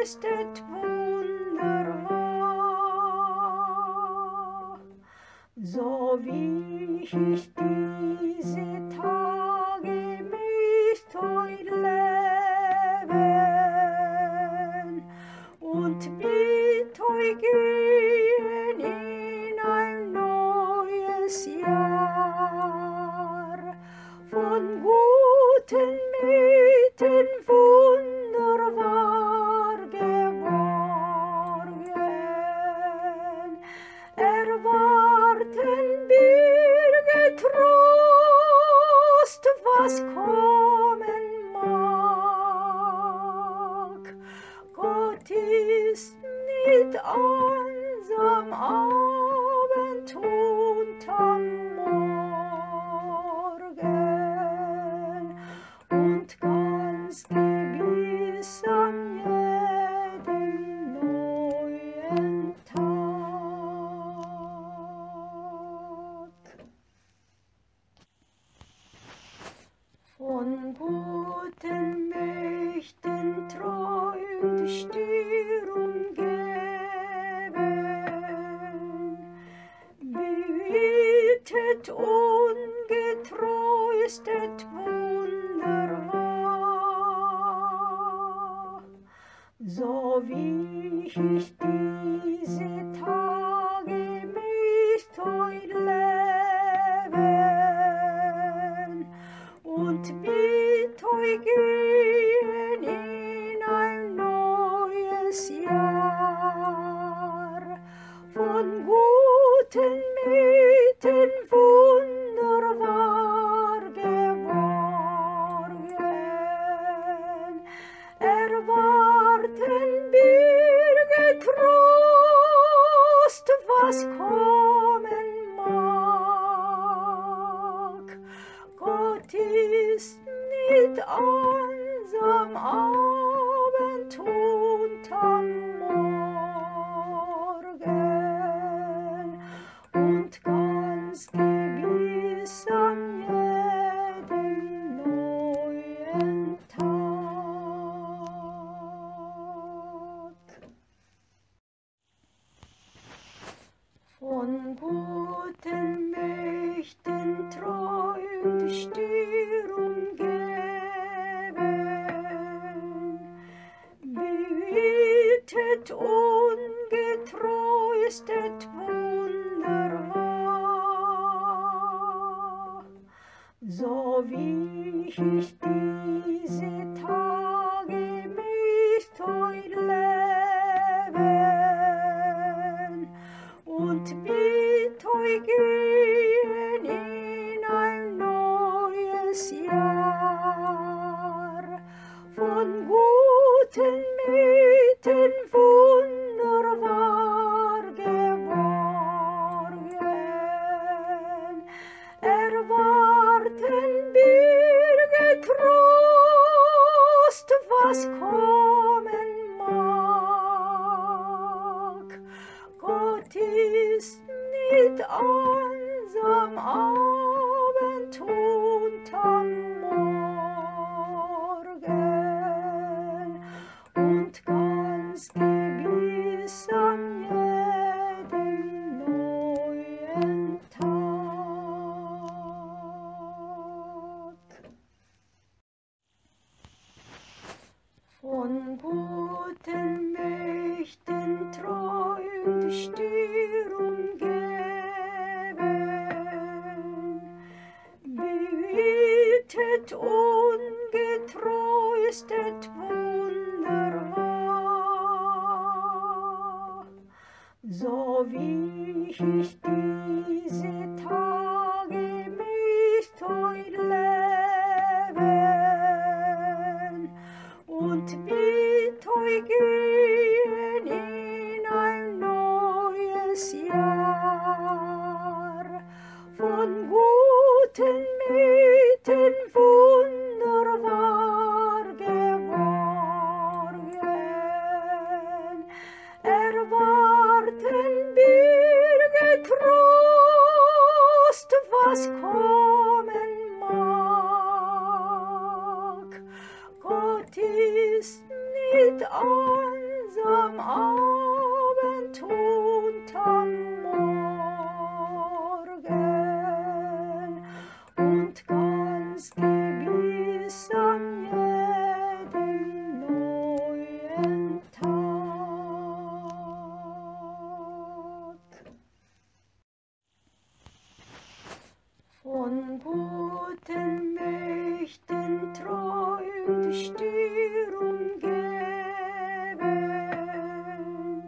ist et wunderbar, so wie ich diese Tage mit euch leben und mit euch gehen in ein neues Jahr, von guten Mitten wunderbar geborgen, erwarten Berge Trost, was kommen mag. Gott ist nicht einsam Abend und am Morgen und ganz gewiss an jedem neuen Tag. Von guten Mächten träumt die Stirn geben, behütet ungetreu ist et wunderbar, so wie ich diese Tage mit euch leben und mit euch gehen in ein neues Jahr, von guten Mitten wunderbar geborgen, erwarten Berge Trost, was kommen mag. Gott ist nicht einsam Abend und am Morgen und ganz gewiss an jedem neuen Tag. Von guten Mächten träumt die Stirn geben, behütet ungetreu ist et wunderbar, so wie ich diese Tage mit euch leben und mit euch gehen in ein neues Jahr, von guten Mitten wunderbar geborgen, erwarten Berge Trost, was kommen mag. Gott ist nicht einsam Abend und am Morgen und ganz gewiss an jedem neuen Tag. Von guten Mächten träumt die Stirn geben, behütet ungetreu ist et wunderbar, so wie ich diese Tage mit euch leben und mit euch gehen in ein neues Jahr, von guten Mitten wunderbar geborgen, erwarten Berge Trost, was kommen mag. Gott ist nicht einsam am Abend und am Morgen und ganz gewiss an jedem neuen Tag. Von guten Mächten treu und stier umgeben,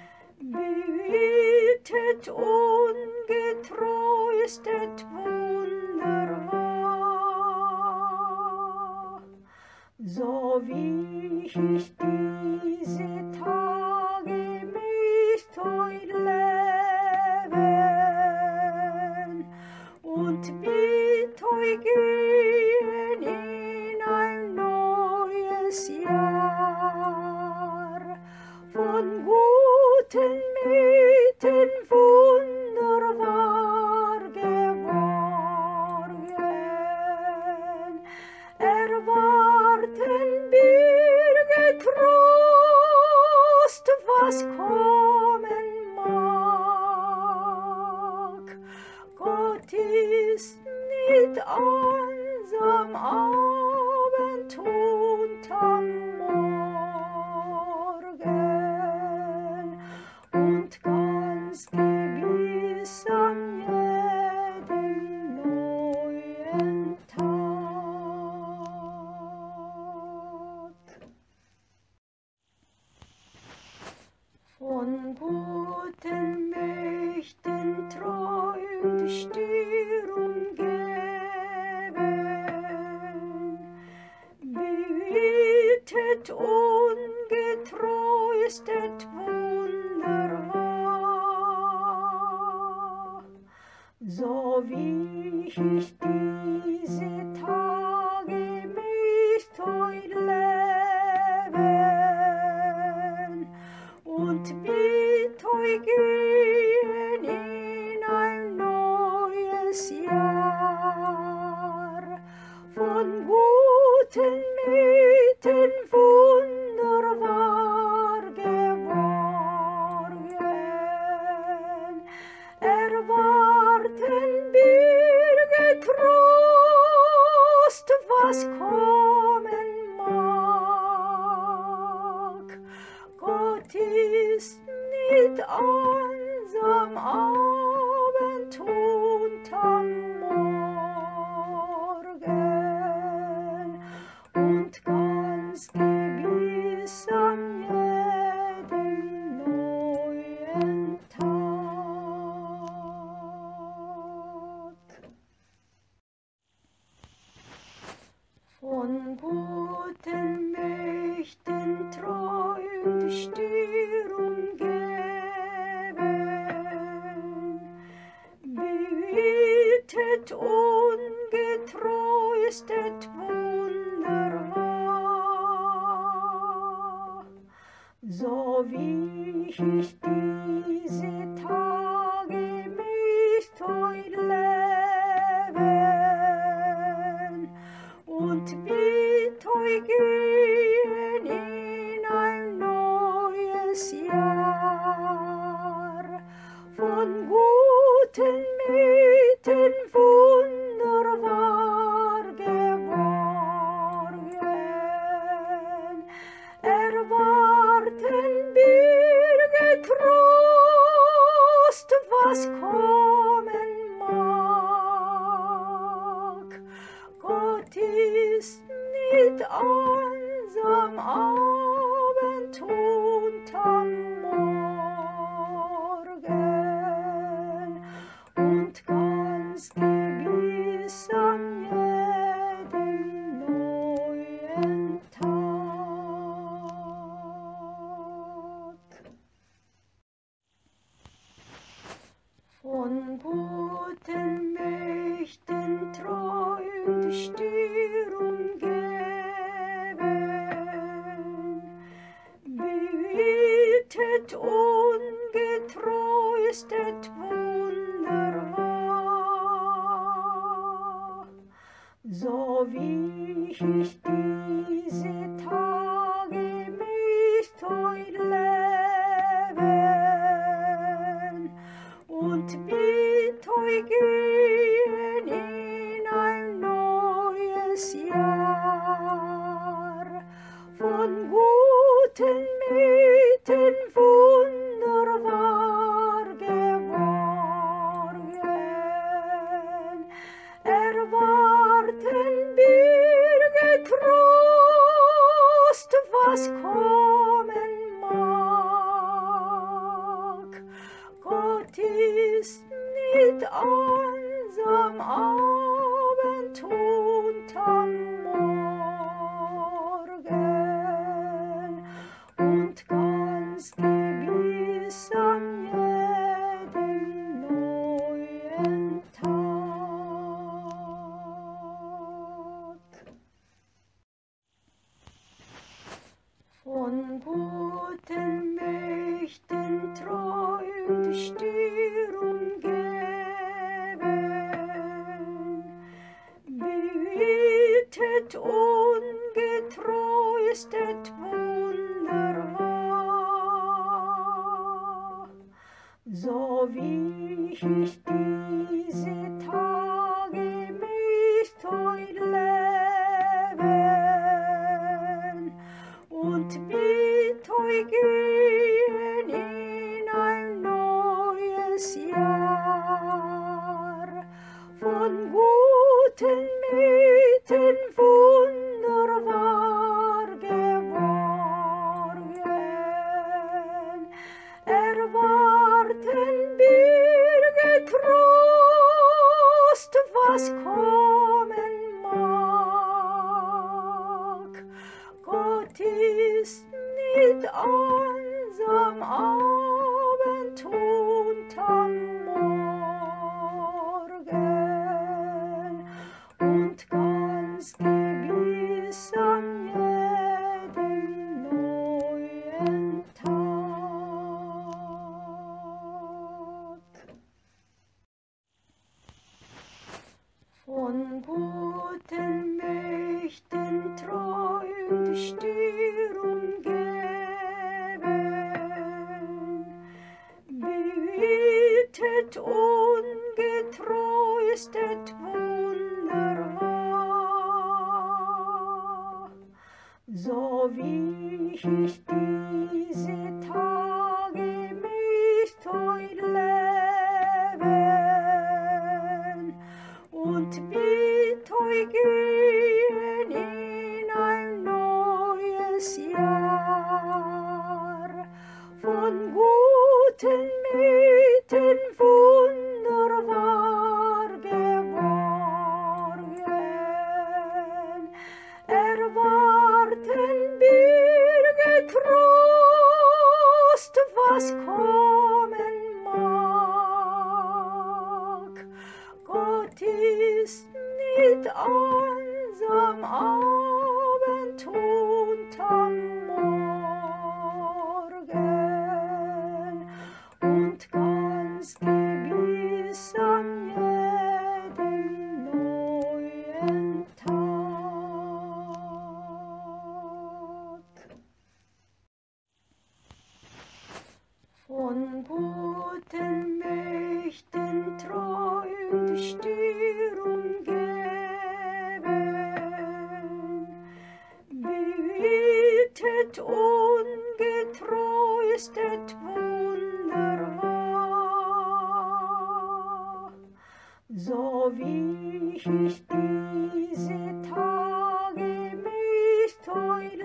behütet ungetreu ist et wunderbar, so wie ich diese Tage mit euch leben und mit euch gehen in ein neues Jahr. Von guten Mächten wunderbar geborgen, erwarten Berge Trost, was kommen mag. Gott ist mit uns am Abend und am Morgen und ganz gewiss an jedem neuen Tag. Von guten Mächten treu und stier umgeben, behütet ungetreu ist et wunderbar, so wie ich diese Tage mit euch leben und mit euch gehen in ein neues Jahr. Von guten Mächten wunderbar geborgen, erwarten Berge Trost, was kommen mag. Gott ist mit uns am Abend und am Morgen und ganz gewiss an jedem neuen Tag. Von guten Mächten treu und stier umgeben, behütet ungetreu ist et wunderbar, so wie ich diese Tage mit euch leben und mit euch gehen in ein neues Jahr. Von guten Mächten wunderbar geborgen, erwarten Berge Trost, was kommen mag. Gott ist mit uns am Abend und am Morgen und ganz gewiss an jedem neuen Tag. Von guten Mächten treu und stier umgeben, behütet ungetreu ist et wunderbar, so wie ich diese Tage mit euch lebe guten Mädchen wunderbar geborgen. Erwarten Berge Trost, was kommen mag. Gott ist nicht einsam Abend unterm Morgen und ganz gewiss an jedem neuen Tag. Von guten Mächten träumt die Stirn umgeben, behütet ungetreu ist et wunderbar. So wie ich diese Tage mit euch leben und mit euch gehen in ein neues Jahr. Von guten Mädchen wunderbar geborgen, erwarten Berge Trost, was kommen mag. Gott ist nicht einsam Abend unterm Morgen und ganz gewiss an jedem neuen Tag. Von guten Mächten träumt die Stirn umgeben, behütet ungetreu ist et wunderbar. So wie ich diese Tage mit euch leben und mit euch gehen in ein neues Jahr. Von guten Mädchen wunderbar geborgen, erwarten Berge Trost, was kommen mag. Gott ist nicht einsam Abend unterm Morgen und ganz gewiss an jedem neuen Tag. Von guten Mächten träumt die Stirn umgeben, behütet ungetreu ist et wunderbar. So wie ich diese Tage mit euch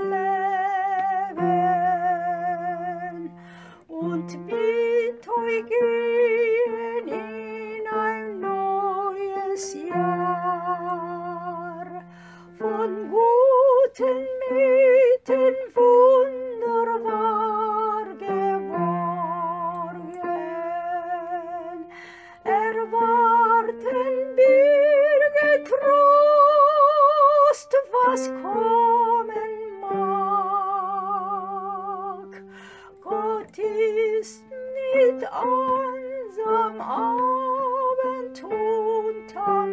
leben und mit euch gehen in ein neues Jahr. Von guten Mädchen wunderbar geborgen, erwarten Berge Trost, was kommen mag. Gott ist nicht einsam Abend unterm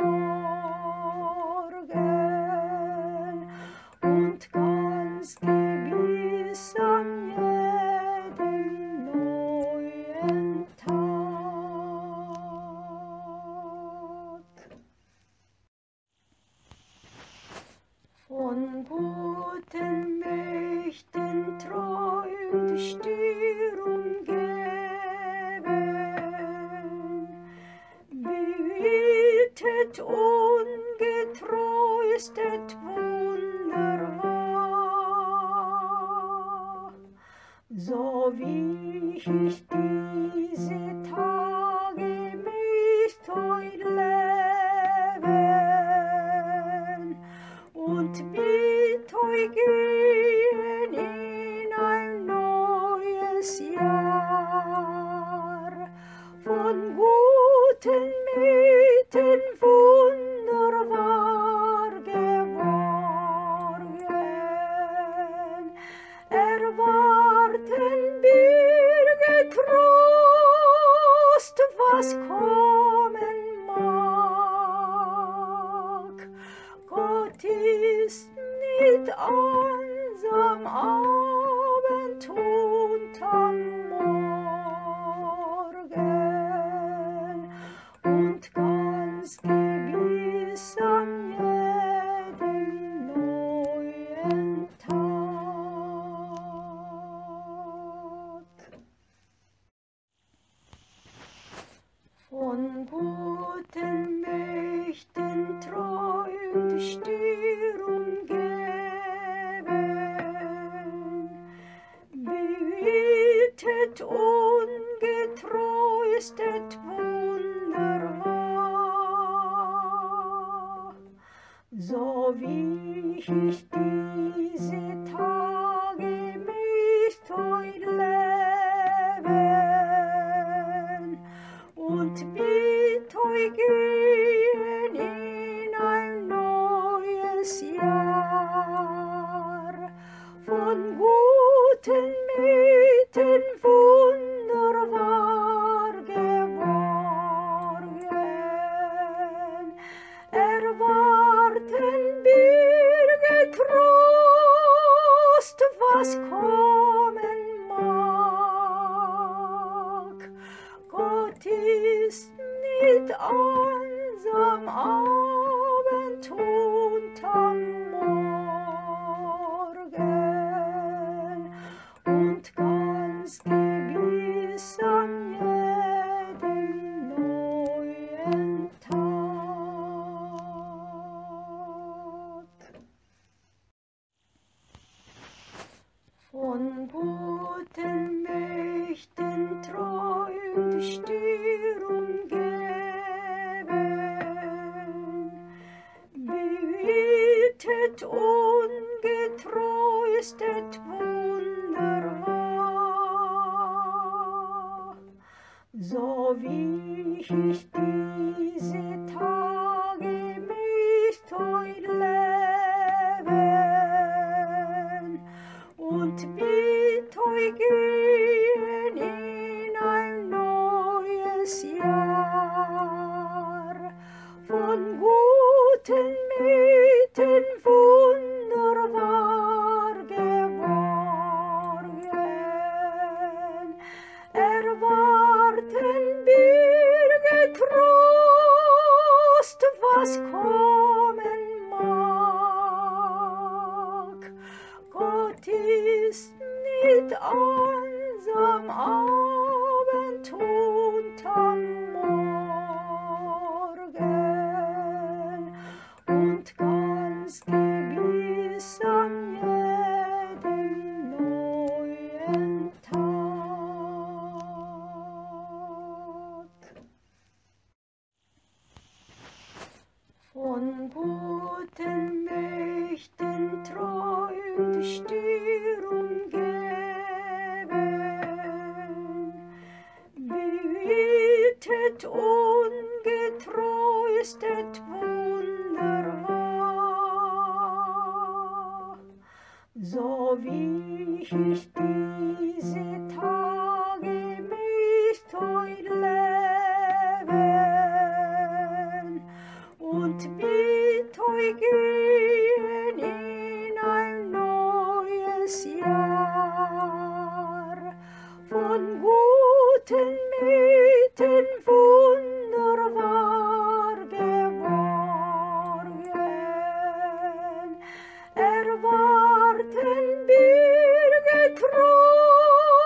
Morgen und ganz gewiss an jedem neuen Tag. Von guten Mächten dich dir umgeben. Behütet, ungetröstet, wunderbar, so wie ich diese Tage mit euch leben und mit euch gehen in ein neues Jahr. Von guten Mitten wunderbar geborgen, erwarten Berge Trost, was kommen mag. Gott ist nicht einsam Abend und am Morgen und ganz gewiss an jedem neuen Tag. Von guten Mächten träumt dich dir umgeben, behütet, ungetröstet, wunderbar, so wie ich diese Tage mit euch leben und mit euch gehen in ein neues Jahr. Von guten Mitten wunderbar geborgen, erwarten Berge Trost, was kommen mag. Gott ist nicht einsam Abend und am Morgen und ganz gewiss an jedem neuen Tag. Von guten Mächten träumt dich dir umgeben, behütet, ungetröstet, wunderbar, so wie ich diese Tage mit euch leben und mit euch gehen in ein neues Jahr. Von guten Mitten wunderbar geborgen, erwarten Berge Trost, was kommen mag. Gott ist nicht einsam Abend und am Morgen und ganz gewiss an jedem neuen Tag. Von guten Mächten träumt dich dir umgeben, behütet, ungetröstet, wunderbar, so wie ich diese Tage mit euch leben und mit euch gehen in ein neues Jahr. Von guten Mitten wunderbar geborgen, erwarten Berge Trost,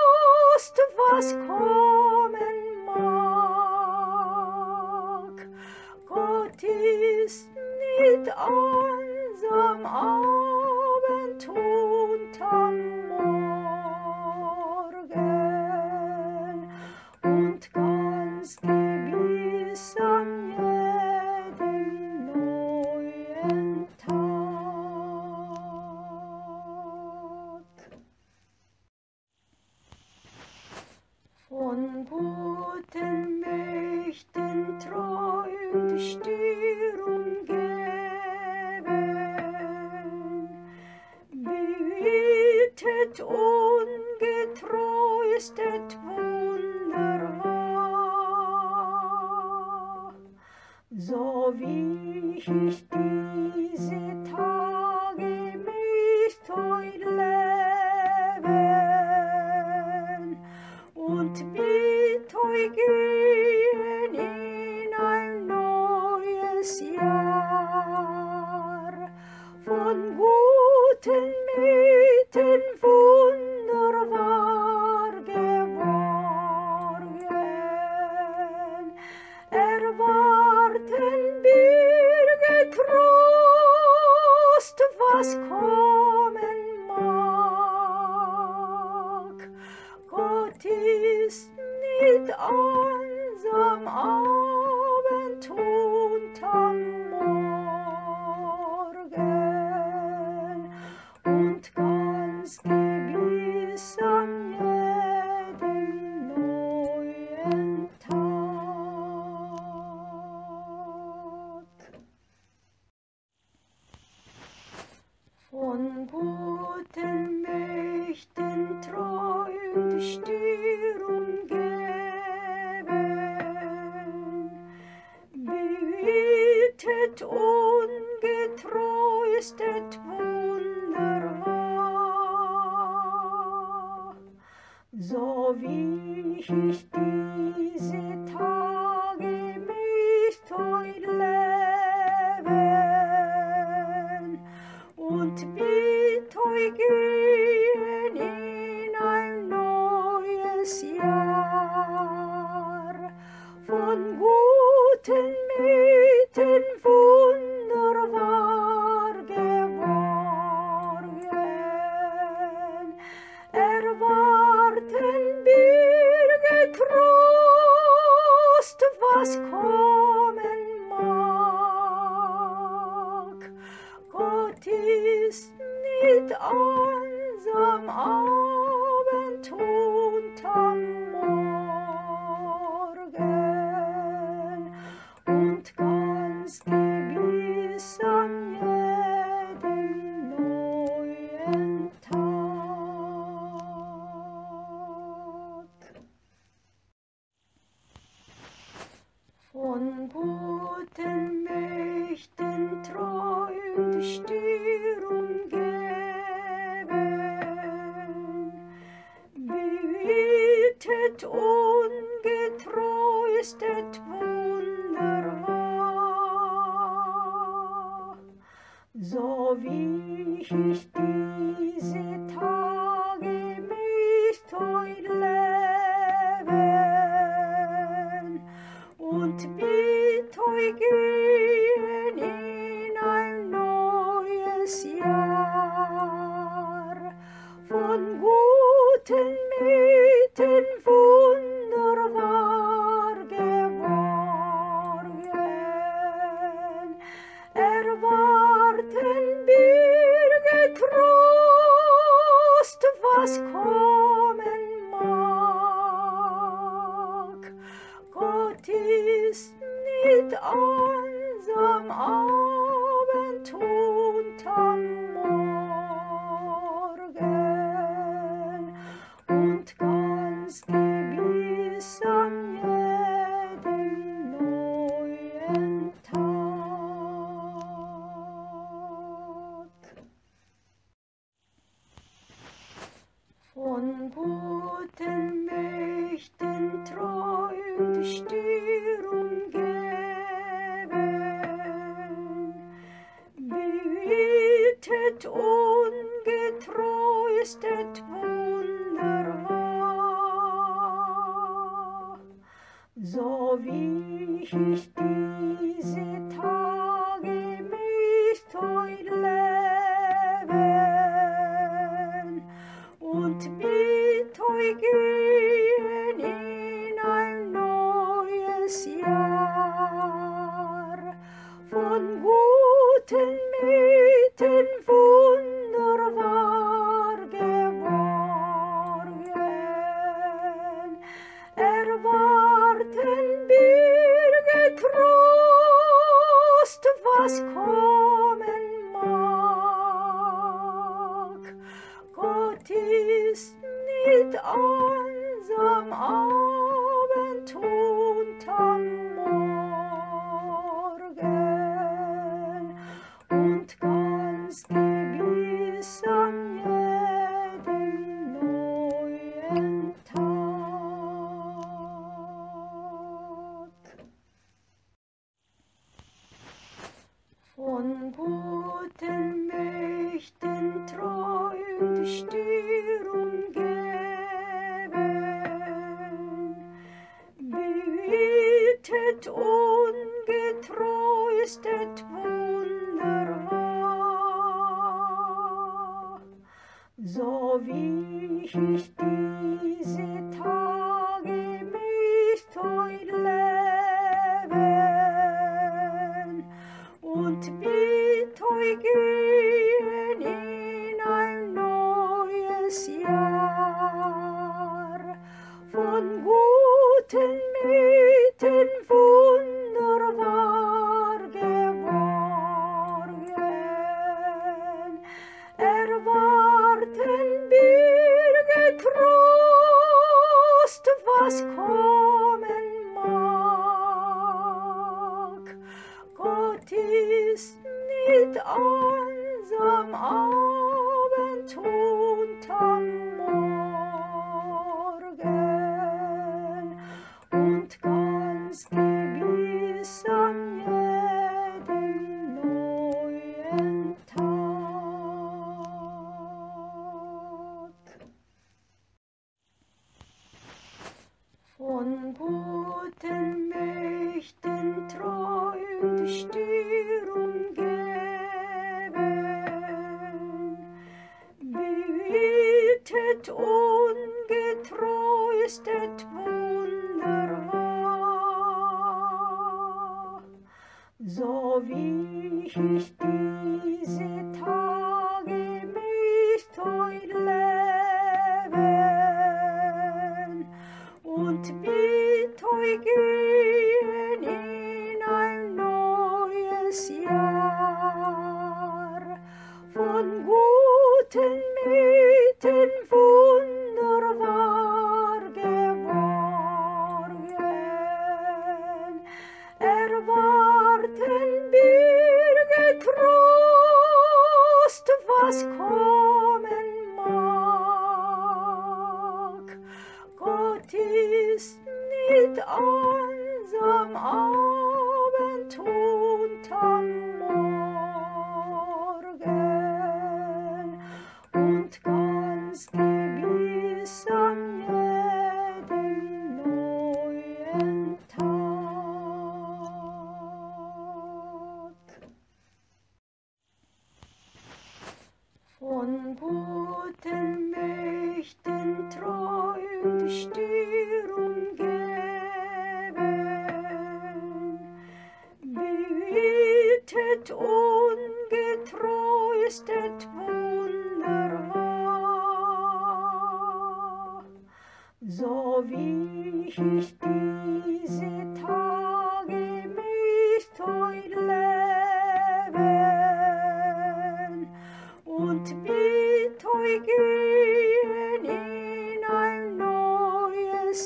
behütet, ungetröstet, wunderbar. So wie ich diese Tage mit leben und mit euch gehen in ein neues Jahr. Von guten Mitten wunderbar geborgen, erwarten Berge Trost, was kommen mag. Gott ist nicht einsam Abend und am Morgen und ganz gewiss an jedem neuen Tag. Von guten Mächten treu und stier umgeben, behütet, ungetröstet, wunderbar. So wie ich diese Tage mit euch leben und mit euch gehen in ein neues Jahr. Von guten Mitten wunderbar geborgen, erwarten Berge Trost, was kommen mag. Gott ist nicht einsam Abend und am Morgen und ganz gewiss an jedem neuen Tag. Von guten Mächten treu und stier umgeben, behütet, ungetröstet, wunderbar. So wie ich diese Tage mit euch leben und mit euch gehen in ein neues Jahr. Von guten Mitten wunderbar geborgen, erwarten Berge Trost, was kommen mag. Gott ist nicht einsam Abend und am Morgen und ganz gewiss an jedem neuen Tag. Von guten Mächten treu und stier umgeben, behütet, ungetröstet, wunderbar. So wie ich diese Tage mit euch leben und mit euch gehen in ein neues Jahr. Von guten Mitten wunderbar geborgen, erwarten Berge Trost, was kommen mag. Gott ist nicht einsam Abend unterm Morgen und ganz gewiss an jedem neuen Tag. Von guten Mächten treu die Stirn umgeben, behütet ungetreu ist et wunderbar, so wie ich diese Tage mit euch leben und mit euch gehen in ein neues Jahr. Von guten Mächten wunderbar geborgen, erwarten Berge Trost, was kommen mag. Gott ist nicht einsam Abend unterm Morgen und ganz gewiss an jedem neuen Tag. Von guten Mächten treu die Stirn umgeben, behütet ungetreu ist et wunderbar, so wie ich diese Tage mit euch leben und mit euch gehen in ein neues Jahr. Von guten Mächten wunderbar geborgen, erwarten Berge Trost, was kommen mag. Gott ist nicht einsam Abend unterm Morgen und ganz gewiss an jedem neuen Tag. Von guten Mächten treu die Stirn umgeben, behütet ungetreu ist et wunderbar, so wie ich diese Tage mit euch leben und mit euch gehen in ein neues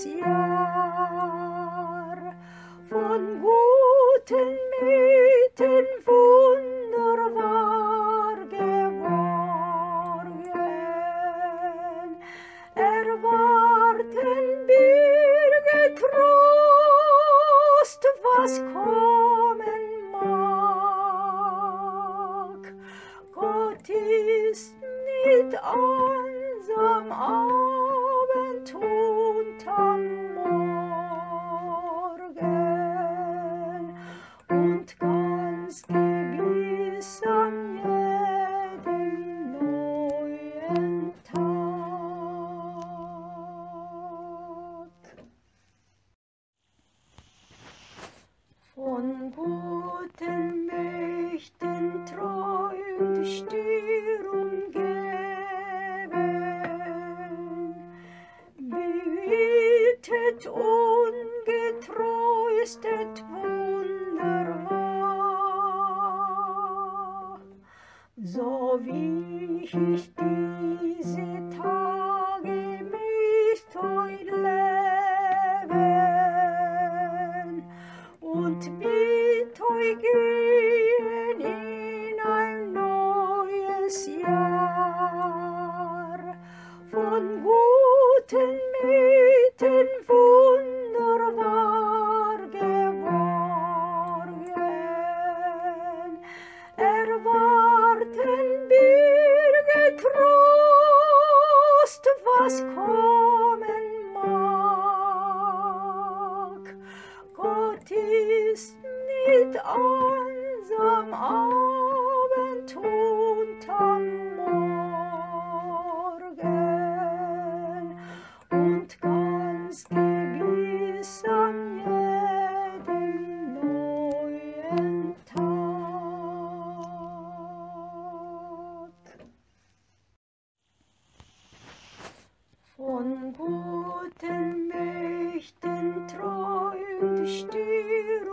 Jahr. Von guten Mächten wunderbar geborgen, erwarten Berge Trost, was kommen mag. Gott ist nicht einsam Abend unterm Morgen und ganz gewiss an jedem neuen Tag. Von guten Mächten treu die Stirn umgeben, behütet ungetreu ist et wunderbar, so wie ich diese Tage von guten Mächten wunderbar geborgen. Erwarten Berge Trost, was kommen mag. Gott ist nicht einsam Abend und am Morgen und ganz gewiss an jedem neuen Tag. Von guten Mächten träumt die Stirn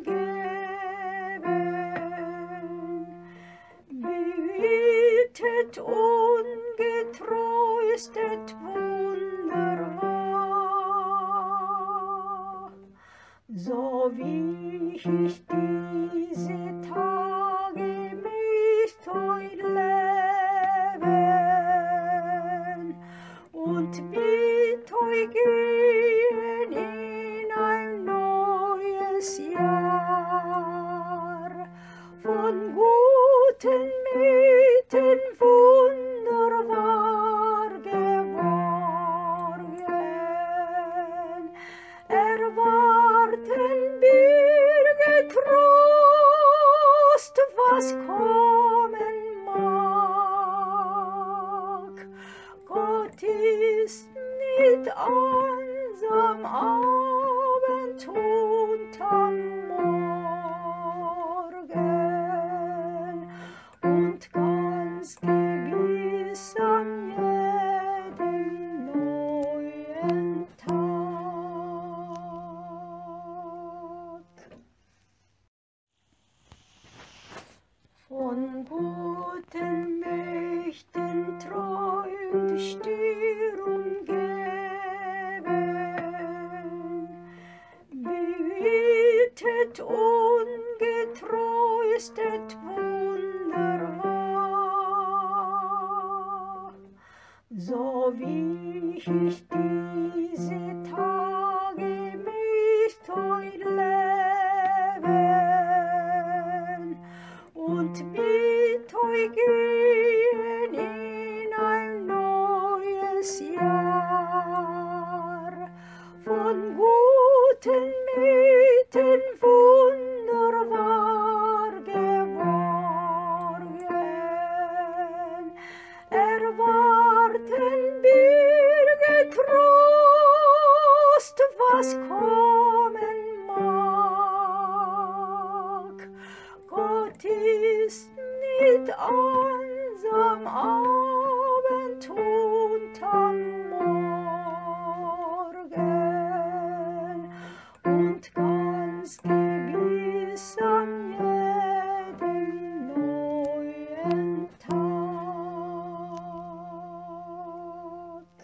umgeben, behütet ungetröstet wunderbar. So wie ich diese Tage mit euch leben und mit euch gehen in ein neues Jahr. Von guten Mächten wunderbar geborgen, erwarten Berge Trost, was kommen mag. Gott ist nicht einsam Abend und am Morgen und ganz gewiss an jedem neuen Tag. Von guten Mächten träumt die Stirn umgeben, behütet ungetröstet wunderbar. So wie ich diese Tage mit euch leben und mit euch gehen in ein neues Jahr. Von guten Mächten wunderbar geborgen, erwarten Berge Trost, was kommen mag. Gott ist nicht einsam Abend und am Morgen und ganz gewiss an jedem neuen Tag.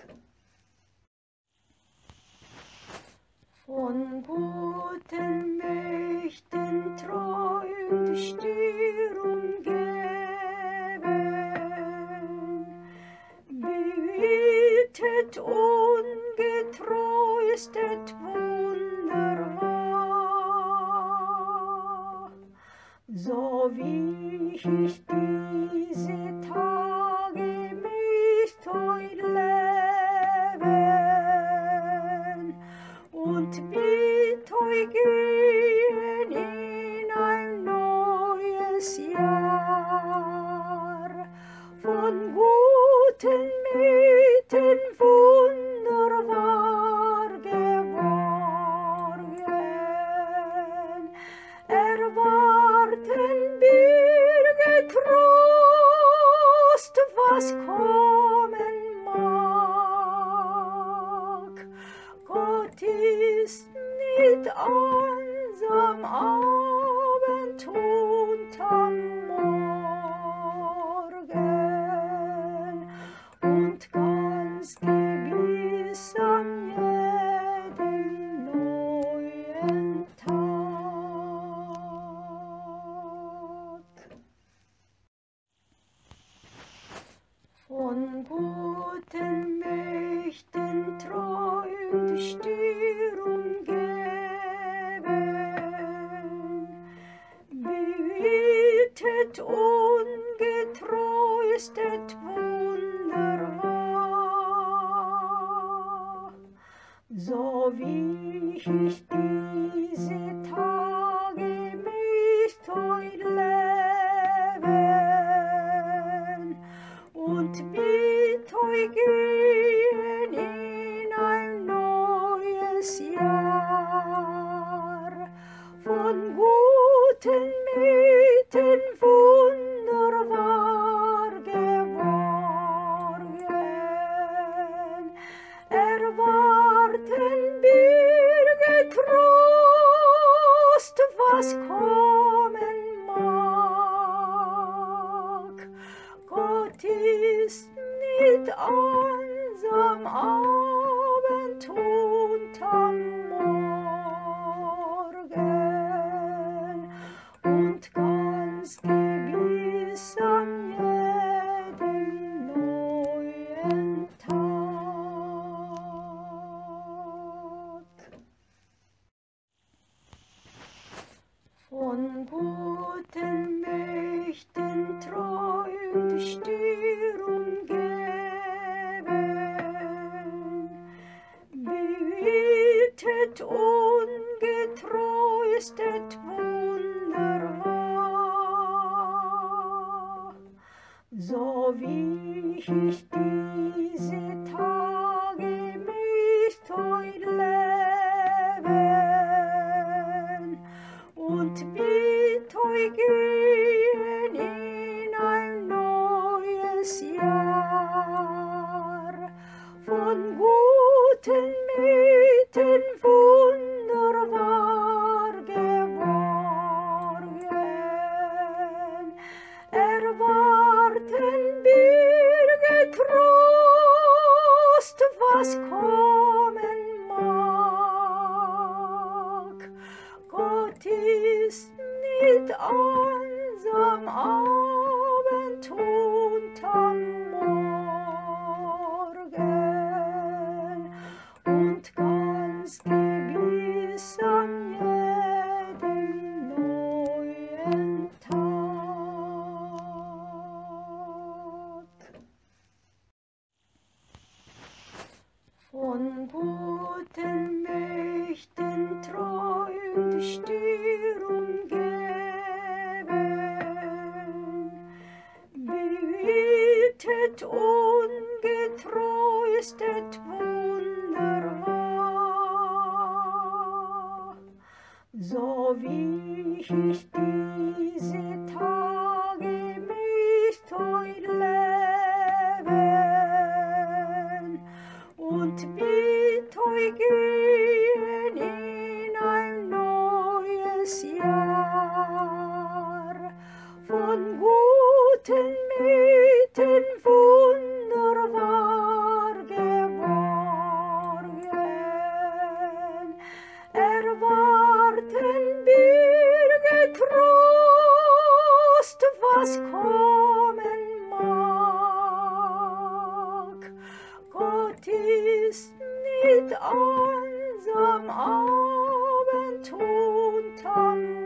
Von guten Mächten träumt die Stirn umgeben, behütet ungetröstet wunderbar. So wie ich diese Tage mit euch leben und mit euch gehen in ein neues Jahr. Von guten Mächten wunderbar geborgen, erwarten Berge Trost, was kommen mag. Gott ist nicht einsam Abend und am Morgen und ganz gewiss an jedem neuen Tag. Von guten Mächten so wie ich diese Tage nicht heut leben und mit euch gehen in ein neues Jahr. Von guten Mächten wunderbar geborgen, erwarten wir getrost, was kommen mag. Gott ist mit ansam Abend und am Morgen und ganz gewiss an jedem neuen Tag. Von guten Mächten treu und stier umgeben, behütet ungetreuestet wunderbar, so wie ich diese Tage nicht heut leben und mit euch gehen in ein neues Jahr. Von guten Mächten wunderbar geborgen, erwarten wir getrost, was kommen mag. Gott ist mit ansam Abend und am Morgen und ganz gewiss an jedem neuen Tag. Von guten Mächten treu und stier umgeben, behütet ungetreuestet wunderbar, so wie ich diese Tage nicht heut leben und mit euch gehen in ein neues Jahr. Von guten Mächten wunderbar geborgen, erwarten wir getrost, was kommen mag. Gott ist mit ansam Abend und am